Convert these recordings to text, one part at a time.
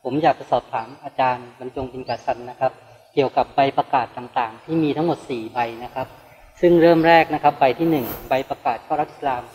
ผมอยากจะสอบถามอาจารย์บรรจงจินกสันนะครับเกี่ยวกับใบประกาศต่างๆที่มีทั้งหมด4ใบนะครับซึ่งเริ่มแรกนะครับใบที่1ใบประกาศเข้ารับอิสลาม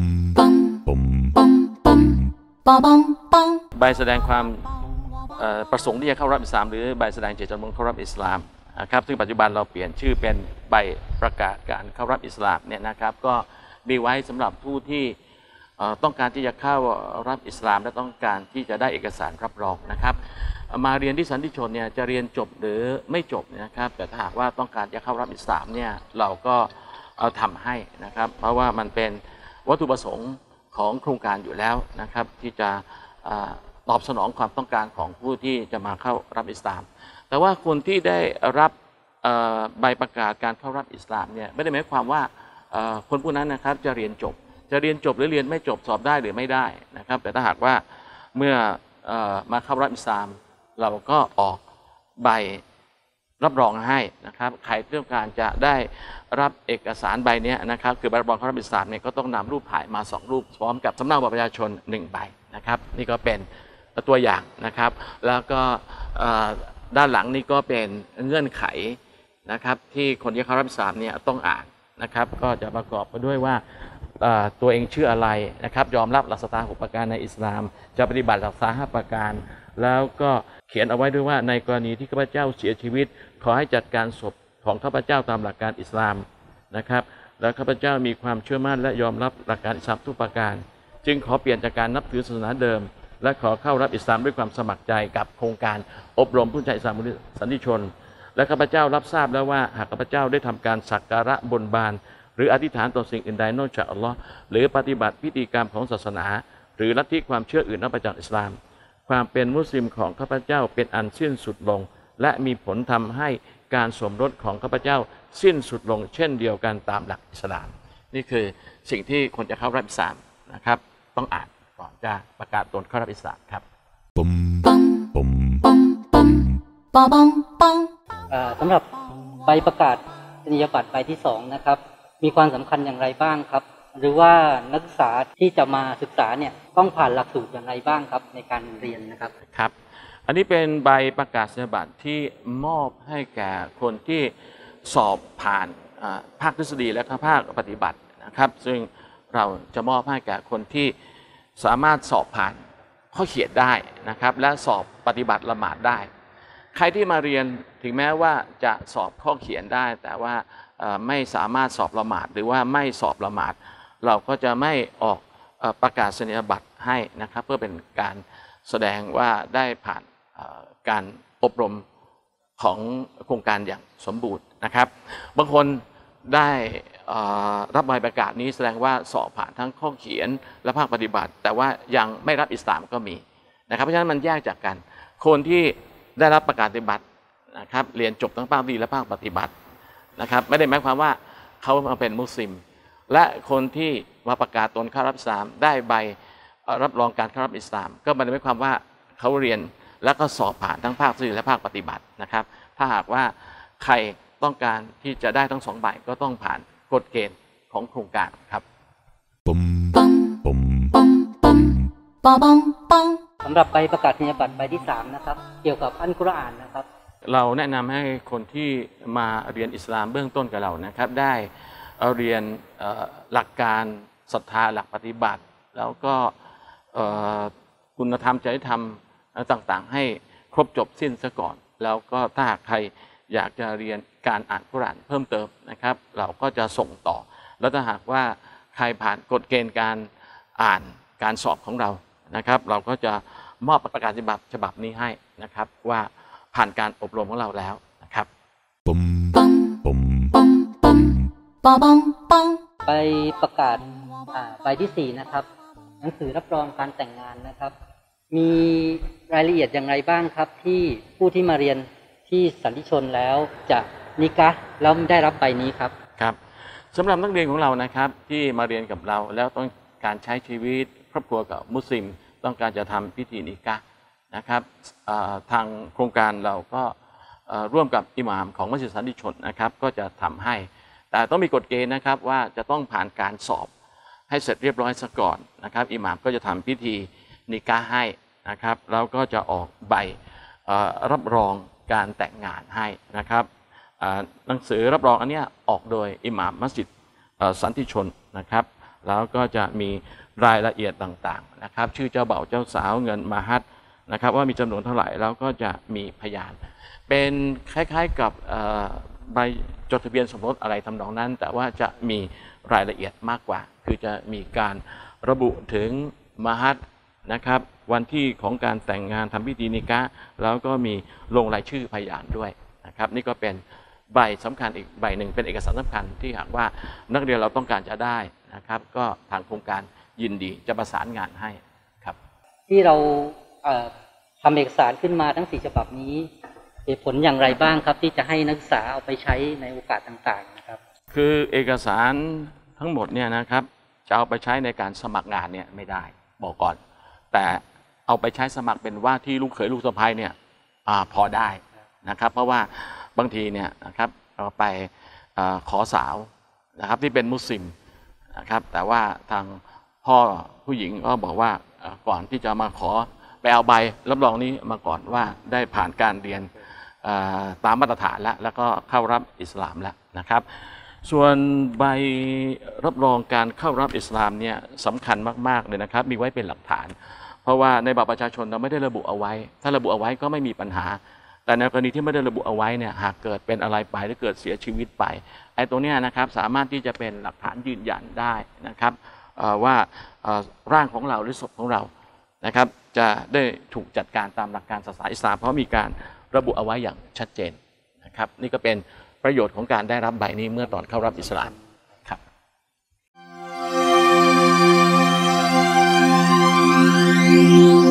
ใบแสดงความประสงค์ที่จะเข้ารับอิสลามหรือใบแสดงเจตจำนงเข้ารับอิสลามนะครับซึ่งปัจจุบันเราเปลี่ยนชื่อเป็นใบประกาศการเข้ารับอิสลามเนี่ยนะครับก็มีไว้สำหรับผู้ที่ต้องการที่จะเข้ารับอิสลามและต้องการที่จะได้เอกสารรับรองนะครับมาเรียนที่สันติชนเนี่ยจะเรียนจบหรือไม่จบนะครับแต่ถ้าหากว่าต้องการจะเข้ารับอิสลามเนี่ยเราก็ทำให้นะครับเพราะว่ามันเป็นวัตถุประสงค์ของโครงการอยู่แล้วนะครับที่จะตอบสนองความต้องการของผู้ที่จะมาเข้ารับอิสลามแต่ว่าคนที่ได้รับใบประกาศการเข้ารับอิสลามเนี่ยไม่ได้หมายความว่าคนผู้นั้นนะครับจะเรียนจบหรือเรียนไม่จบสอบได้หรือไม่ได้นะครับแต่ถ้าหากว่าเมื่อมาเข้ารับอิสลามเราก็ออกใบรับรองให้นะครับใครต้องการจะได้รับเอกสารใบนี้นะครับคือใบรับรองเข้ารับอิสลามเนี่ยก็ต้องนำรูปถ่ายมา2รูปพร้อมกับสำเนาบัตรประชาชน1ใบนะครับนี่ก็เป็นตัวอย่างนะครับแล้วก็ด้านหลังนี่ก็เป็นเงื่อนไขนะครับที่คนที่เข้ารับอิสลามเนี่ยต้องอ่านนะครับก็จะประกอบไปด้วยว่าตัวเองชื่ออะไรนะครับยอมรับหลักศรัทธา6ประการในอิสลามจะปฏิบัติหลักศรัทธา5ประการแล้วก็เขียนเอาไว้ด้วยว่าในกรณีที่ข้าพเจ้าเสียชีวิตขอให้จัดการศพของข้าพเจ้าตามหลักการอิสลามนะครับแล้วข้าพเจ้ามีความเชื่อมั่นและยอมรับหลักการอิสลามทุกประการจึงขอเปลี่ยนจากการนับถือศาสนาเดิมและขอเข้ารับอิสลามด้วยความสมัครใจกับโครงการอบรมผู้ใจอิสลามสันติชนและข้าพเจ้ารับทราบแล้วว่าหากข้าพเจ้าได้ทำการสักการะบนบานหรืออธิษฐานต่อสิ่งอื่นใดนอกจากอัลลอฮ์หรือปฏิบัติพิธีกรรมของศาสนาหรือลัทธิความเชื่ออื่นนอกจากอิสลามความเป็นมุสลิมของข้าพเจ้าเป็นอันสิ้นสุดลงและมีผลทำให้การสมรสของข้าพเจ้าสิ้นสุดลงเช่นเดียวกันตามหลักอิสลามนี่คือสิ่งที่คนจะเข้ารับอิสลามนะครับต้องอ่านก่อนจะประกาศตนเข้ารับอิสลามครับสำหรับใบประกาศนียบัตรใบที่2นะครับมีความสำคัญอย่างไรบ้างครับหรือว่านักศึกษาที่จะมาศึกษาเนี่ยต้องผ่านหลักสูตรอย่างไรบ้างครับในการเรียนนะครับครับอันนี้เป็นใบประกาศนียบัตรที่มอบให้แก่คนที่สอบผ่านภาคทฤษฎีและภาคปฏิบัตินะครับซึ่งเราจะมอบให้แก่คนที่สามารถสอบผ่านข้อเขียนได้นะครับและสอบปฏิบัติละหมาดได้ใครที่มาเรียนถึงแม้ว่าจะสอบข้อเขียนได้แต่ว่าไม่สามารถสอบละหมาดหรือว่าไม่สอบละหมาดเราก็จะไม่ออกประกาศนียบัตรให้นะครับเพื่อเป็นการแสดงว่าได้ผ่านการอบรมของโครงการอย่างสมบูรณ์นะครับบางคนได้รับใบประกาศนี้แสดงว่าสอบผ่านทั้งข้อเขียนและภาคปฏิบัติแต่ว่ายังไม่รับอิสลามก็มีนะครับเพราะฉะนั้นมันแยกจากกันคนที่ได้รับประกาศปฏิบัตินะครับเรียนจบทั้งภาคดีและภาคปฏิบัตินะครับไม่ได้หมายความว่าเขามาเป็นมุสลิมและคนที่มาประกาศตนเข้ารับอิสลามได้ใบรับรองการเข้ารับอิสลามก็ไม่ได้หมายความว่าเขาเรียนแล้วก็สอบผ่านทั้งภาคทฤษฎีและภาคปฏิบัตินะครับถ้าหากว่าใครต้องการที่จะได้ทั้ง2ใบก็ต้องผ่านกฎเกณฑ์ของโครงการครับสำหรับใบประกาศนียบัตรใบที่3นะครับเกี่ยวกับอัลกุรอานนะครับเราแนะนำให้คนที่มาเรียนอิสลามเบื้องต้นกับเรานะครับได้เรียนหลักการศรัทธาหลักปฏิบัติแล้วก็คุณธรรมจริยธรรมต่างๆให้ครบจบสิ้นซะก่อนแล้วก็ถ้าหากใครอยากจะเรียนการอ่านกุรอานเพิ่มเติมนะครับเราก็จะส่งต่อแล้วถ้าหากว่าใครผ่านกฎเกณฑ์การอ่านการสอบของเรานะครับเราก็จะมอบประกาศนียบัตรฉบับนี้ให้นะครับว่าผ่านการอบรมของเราแล้วนะครับใบประกาศใบที่4นะครับหนังสือรับรองการแต่งงานนะครับมีรายละเอียดอย่างไรบ้างครับที่ผู้ที่มาเรียนที่สันติชนแล้วจะนิกะห์แล้วได้รับใบนี้ครับครับสำหรับนักเรียนของเรานะครับที่มาเรียนกับเราแล้วต้องการใช้ชีวิตครอบครัวกับมุสลิมต้องการจะทำพิธีนิกะห์นะครับทางโครงการเราก็ร่วมกับอิหม่ามของมัสยิดสันติชนนะครับก็จะทำให้แต่ต้องมีกฎเกณฑ์นะครับว่าจะต้องผ่านการสอบให้เสร็จเรียบร้อยซะก่อนนะครับอิหม่ามก็จะทำพิธีนิกะห์ให้นะครับแล้วก็จะออกใบรับรองการแต่งงานให้นะครับหนังสือรับรองอันนี้ออกโดยอิหม่ามมัสยิดสันติชนนะครับแล้วก็จะมีรายละเอียดต่างๆนะครับชื่อเจ้าบ่าวเจ้าสาวเงินมาฮัดนะครับว่ามีจำนวนเท่าไหร่แล้วก็จะมีพยานเป็นคล้ายๆกับใบจดทะเบียนสมรสอะไรทำนองนั้นแต่ว่าจะมีรายละเอียดมากกว่าคือจะมีการระบุถึงมาฮัดนะครับวันที่ของการแต่งงานทำพิธีนิกะห์แล้วก็มีลงรายชื่อพยานด้วยนะครับนี่ก็เป็นใบสำคัญอีกใบหนึ่งเป็นเอกสารสำคัญที่หากว่านักเรียนเราต้องการจะได้นะครับก็ทางโครงการยินดีจะประสานงานให้ครับที่เราทำเอกสารขึ้นมาทั้ง4ฉบับนี้เหตุผลอย่างไรบ้างครับที่จะให้นักศึกษาเอาไปใช้ในโอกาสต่างๆนะครับคือเอกสารทั้งหมดเนี่ยนะครับจะเอาไปใช้ในการสมัครงานเนี่ยไม่ได้บอกก่อนแต่เอาไปใช้สมัครเป็นว่าที่ลูกเขยลูกสะใภ้เนี่ยพอได้นะครับเพราะว่าบางทีเนี่ยนะครับเราไปขอสาวนะครับที่เป็นมุสลิมนะครับแต่ว่าทางพ่อผู้หญิงก็บอกว่าก่อนที่จะมาขอไปเอาใบรับรองนี้มาก่อนว่าได้ผ่านการเรียนตามมาตรฐานแล้วก็เข้ารับอิสลามแล้วนะครับส่วนใบรับรองการเข้ารับอิสลามเนี่ยสำคัญมากๆเลยนะครับมีไว้เป็นหลักฐานเพราะว่าในบัตรประชาชนเราไม่ได้ระบุเอาไว้ถ้าระบุเอาไว้ก็ไม่มีปัญหาแต่ในกรณีที่ไม่ได้ระบุเอาไว้เนี่ยหากเกิดเป็นอะไรไปหรือเกิดเสียชีวิตไปไอ้ตัวเนี้ยนะครับสามารถที่จะเป็นหลักฐานยืนยันได้นะครับว่าร่างของเราหรือศพของเรานะครับจะได้ถูกจัดการตามหลักการศาสนาอิสลามเพราะมีการระบุเอาไว้อย่างชัดเจนนะครับนี่ก็เป็นประโยชน์ของการได้รับใบนี้เมื่อตอนเข้ารับอิสลามครับ